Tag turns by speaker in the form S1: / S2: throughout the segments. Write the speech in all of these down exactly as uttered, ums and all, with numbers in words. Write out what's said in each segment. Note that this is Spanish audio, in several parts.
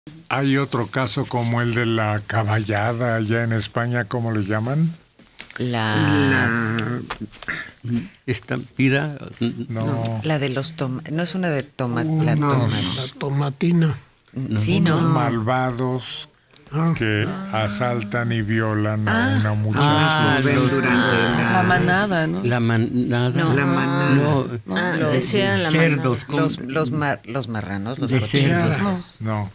S1: Hay otro caso como el de la caballada allá en España, ¿cómo le llaman?
S2: La...
S3: La estampida.
S1: No.
S2: La de los tomates. No es una de tomate.
S1: Unos-
S2: La
S4: La
S2: tomate.
S4: tomatina.
S2: Sí,
S1: Unos
S2: ¿no?
S1: malvados
S4: Ah,
S1: que asaltan y violan a
S2: Ah.
S1: una muchacha.
S3: Ah,
S4: ven
S3: los-
S4: durante
S5: La manada, ¿no?
S3: La manada.
S2: No.
S4: la manada.
S3: No,
S5: No,
S2: Ah,
S5: los-
S2: decían la
S3: cerdos. con-
S2: Los, los, mar- los marranos, los
S3: De
S2: cochinos.
S3: cerdos.
S2: los-
S1: No.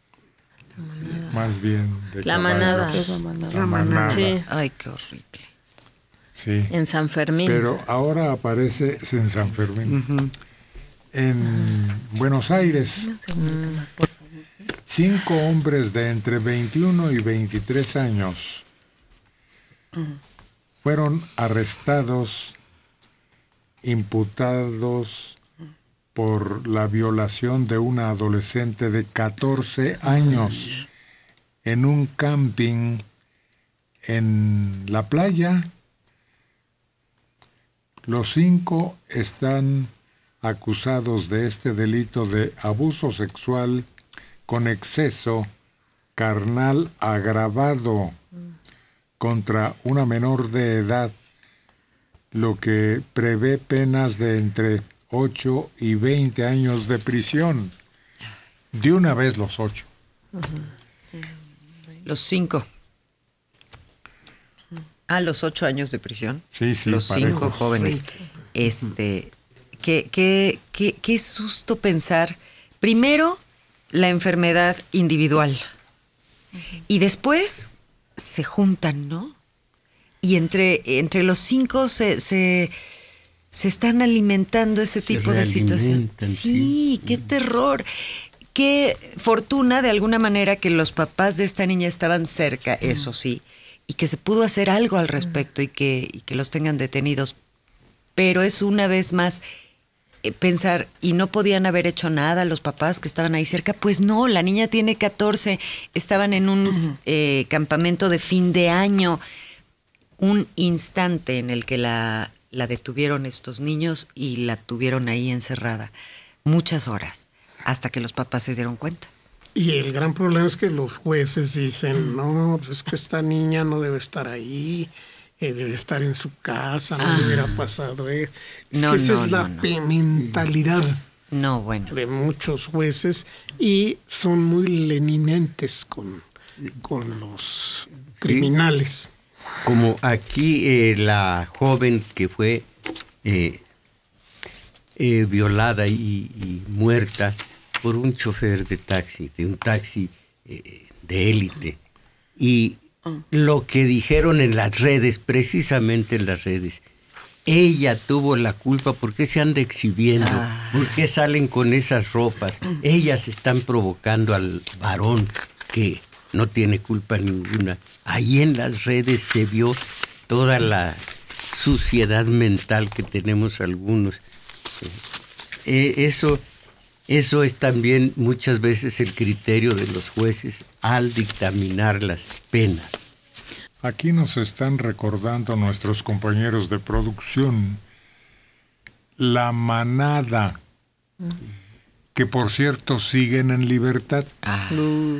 S1: Más bien de
S6: La
S1: caballos.
S6: manada.
S5: ¿Qué es la manada?
S1: La manada.
S6: Sí,
S2: Ay, qué horrible.
S1: Sí.
S6: en San Fermín.
S1: Pero ahora aparece en San Fermín. En Buenos Aires, cinco hombres de entre veintiuno y veintitrés años fueron arrestados, imputados por la violación de una adolescente de catorce años en un camping en la playa. Los cinco están acusados de este delito de abuso sexual con exceso carnal agravado contra una menor de edad, lo que prevé penas de entre ocho y veinte años de prisión. De una vez los ocho.
S2: Los cinco. Ah, los ocho años de prisión.
S1: Sí, sí,
S2: Los
S1: parejo.
S2: cinco jóvenes. Este, qué, qué, qué, qué susto pensar. Primero, la enfermedad individual. Y después se juntan, ¿no? Y entre, entre los cinco se, se, se están alimentando ese
S3: Se
S2: tipo de situación.
S3: realimentan,
S2: Sí,
S3: sí.
S2: qué terror. Qué fortuna, de alguna manera, que los papás de esta niña estaban cerca, eso sí, y que se pudo hacer algo al respecto y que, y que los tengan detenidos. Pero es una vez más eh, pensar, ¿y no podían haber hecho nada los papás que estaban ahí cerca? Pues no, la niña tiene catorce, estaban en un eh, campamento de fin de año. Un instante en el que la, la detuvieron estos niños y la tuvieron ahí encerrada. Muchas horas, hasta que los papás se dieron cuenta.
S4: Y el gran problema es que los jueces dicen, no, pues es que esta niña no debe estar ahí, eh, debe estar en su casa, no
S2: Ah.
S4: le hubiera pasado. eh". Es
S2: No,
S4: que esa
S2: no,
S4: es la
S2: no, no.
S4: pe- mentalidad
S2: No, bueno.
S4: de muchos jueces y son muy leninentes con, con los criminales.
S3: Como aquí eh, la joven que fue eh, eh, violada y, y muerta por un chofer de taxi, de un taxi eh, de élite. Y lo que dijeron en las redes, precisamente en las redes, ella tuvo la culpa. ¿Por qué se anda exhibiendo?
S2: Ah.
S3: ¿Por qué salen con esas ropas? Ellas están provocando al varón que no tiene culpa ninguna. Ahí en las redes se vio toda la suciedad mental que tenemos algunos. Eh, eso, eso es también muchas veces el criterio de los jueces al dictaminar las penas.
S1: Aquí nos están recordando nuestros compañeros de producción La Manada, que por cierto siguen en libertad.
S2: Ah,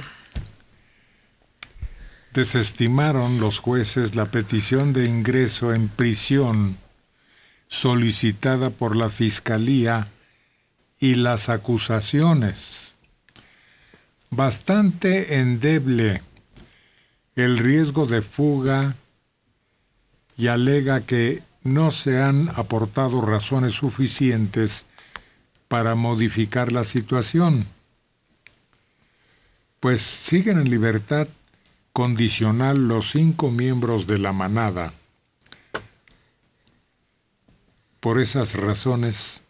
S1: Desestimaron los jueces la petición de ingreso en prisión solicitada por la Fiscalía y las acusaciones. Bastante endeble el riesgo de fuga y alega que no se han aportado razones suficientes para modificar la situación, pues siguen en libertad condicional los cinco miembros de la manada. Por esas razones,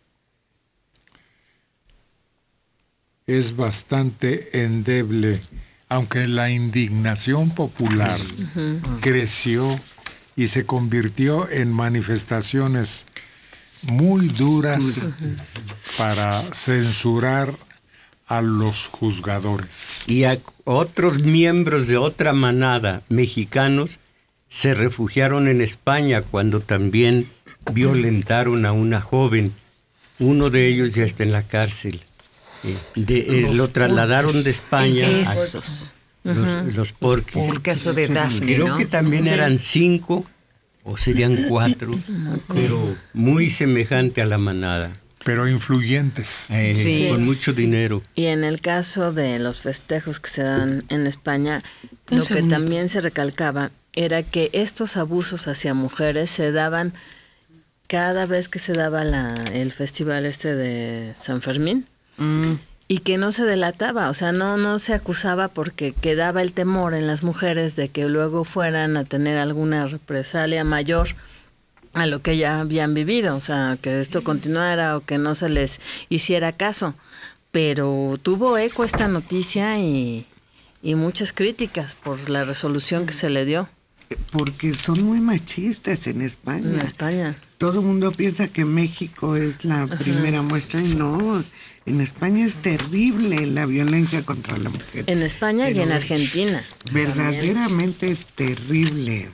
S1: es bastante endeble, aunque la indignación popular creció y se convirtió en manifestaciones muy duras para censurar a los juzgadores.
S3: Y a otros miembros de otra manada mexicanos se refugiaron en España cuando también violentaron a una joven. Uno de ellos ya está en la cárcel. Eh, de, eh, lo trasladaron de España
S2: Esos.
S3: a los, los porquis.
S2: Es el caso de Daphne,
S3: Creo
S2: ¿no?
S3: que también
S2: Sí.
S3: eran cinco o serían cuatro, pero muy semejante a la manada.
S1: Pero influyentes.
S3: Eh,
S2: Sí.
S3: Con mucho dinero.
S5: Y en el caso de los festejos que se dan en España,
S4: Un
S5: lo que
S4: segundo.
S5: también se recalcaba era que estos abusos hacia mujeres se daban cada vez que se daba la, el festival este de San Fermín.
S2: Mm,
S5: Y que no se delataba, o sea, no, no se acusaba porque quedaba el temor en las mujeres de que luego fueran a tener alguna represalia mayor a lo que ya habían vivido, o sea, que esto continuara o que no se les hiciera caso. Pero tuvo eco esta noticia y, y muchas críticas por la resolución que se le dio
S6: Porque son muy machistas en España.
S5: en España.
S6: Todo el mundo piensa que México es la primera muestra y no. En España es terrible la violencia contra la mujer.
S5: En España y
S6: Pero
S5: en Argentina.
S6: Verdaderamente terrible.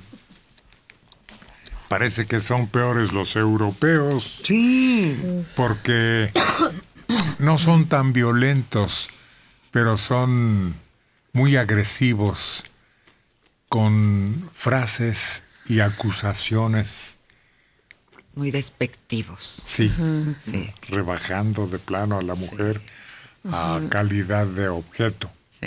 S1: Parece que son peores los europeos
S6: Sí.
S1: porque no son tan violentos, pero son muy agresivos con frases y acusaciones,
S2: muy despectivos.
S1: sí,
S2: Sí,
S1: rebajando de plano a la mujer a calidad de objeto.
S2: sí.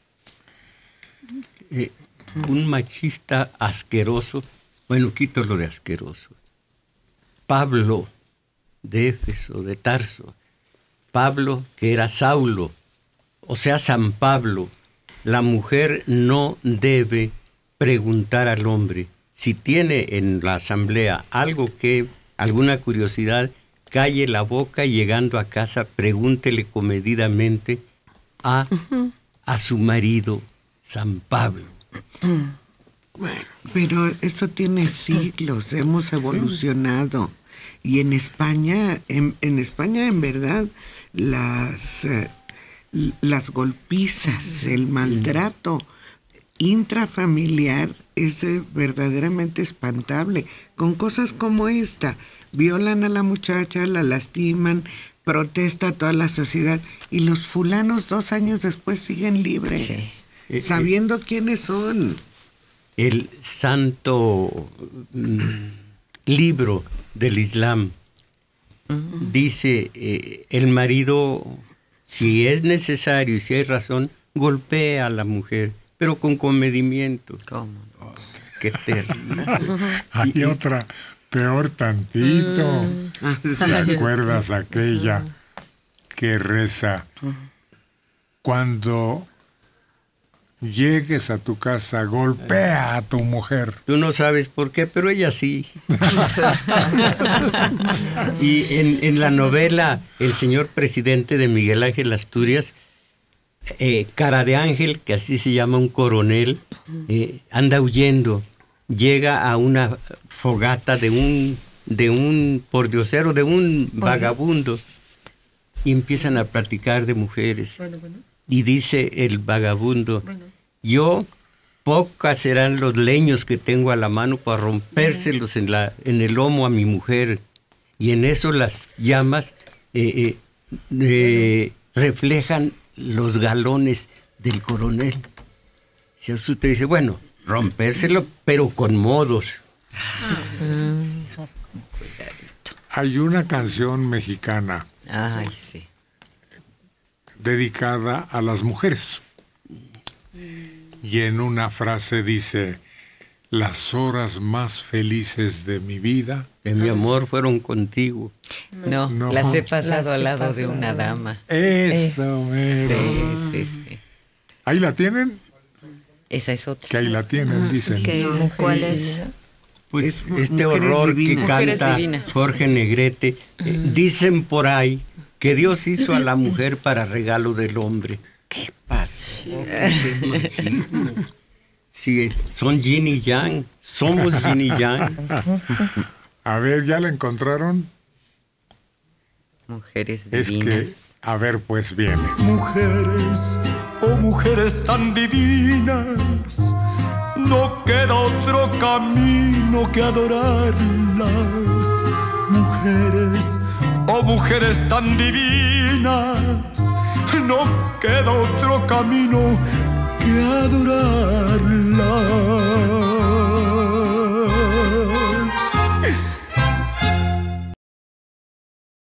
S3: Eh, un machista asqueroso, bueno, quito lo de asqueroso. Pablo de Éfeso, de Tarso. Pablo, que era Saulo, o sea, San Pablo. La mujer no debe preguntar al hombre. Si tiene en la asamblea algo que, alguna curiosidad, calle la boca y llegando a casa pregúntele comedidamente a, a su marido, San Pablo.
S6: Bueno, pero eso tiene siglos, hemos evolucionado. Y en España, en, en España en verdad, las, eh, las golpizas, el maltrato intrafamiliar es eh, verdaderamente espantable. Con cosas como esta, violan a la muchacha, la lastiman, protesta toda la sociedad y los fulanos dos años después siguen libres,
S2: Sí.
S6: sabiendo quiénes son.
S3: El santo mm, libro del Islam dice, eh, el marido, si es necesario y si hay razón, golpea a la mujer, pero con comedimiento.
S2: ¿Cómo?
S3: Qué terrible.
S1: Hay otra peor tantito. ¿Te acuerdas aquella que reza? Cuando llegues a tu casa, golpea a tu mujer.
S3: Tú no sabes por qué, pero ella sí. Y en, en la novela El señor presidente de Miguel Ángel Asturias, eh, Cara de Ángel, que así se llama un coronel, eh, anda huyendo, llega a una fogata de un, de un pordiosero, de un vagabundo, y empiezan a platicar de mujeres. Y dice el vagabundo, yo, pocas serán los leños que tengo a la mano para rompérselos en, la, en el lomo a mi mujer. Y en eso las llamas eh, eh, eh, reflejan los galones del coronel. Si usted dice, bueno, rompérselo, pero con modos.
S1: Hay una canción mexicana
S2: Ay, sí.
S1: dedicada a las mujeres. Y en una frase dice, las horas más felices de mi vida.
S3: De mi amor fueron contigo.
S2: No,
S1: No.
S2: las he pasado
S7: Las
S2: al
S7: he
S2: lado de
S7: pasado.
S2: una dama.
S1: Eso, mero.
S2: Sí, sí, sí.
S1: Ahí la tienen,
S2: Esa es otra.
S1: que ahí la tienen, dicen.
S5: ¿Qué- ¿Cuál es?
S3: Pues
S6: Es
S3: este
S6: Mujeres
S3: horror
S6: Divinas.
S3: que
S2: Mujeres
S3: canta
S2: Divinas.
S3: Jorge Negrete, eh, dicen por ahí que Dios hizo a la mujer para regalo del hombre. ¿Qué pasa? ¿Qué machismo? Sí, son yin y yang, somos yin y yang.
S1: A ver, ¿ya la encontraron?
S2: Mujeres
S1: Es que,
S2: divinas.
S1: a ver, pues viene.
S8: Mujeres, oh mujeres tan divinas, no queda otro camino que adorarlas. Mujeres, oh mujeres tan divinas, no queda otro camino que adorar.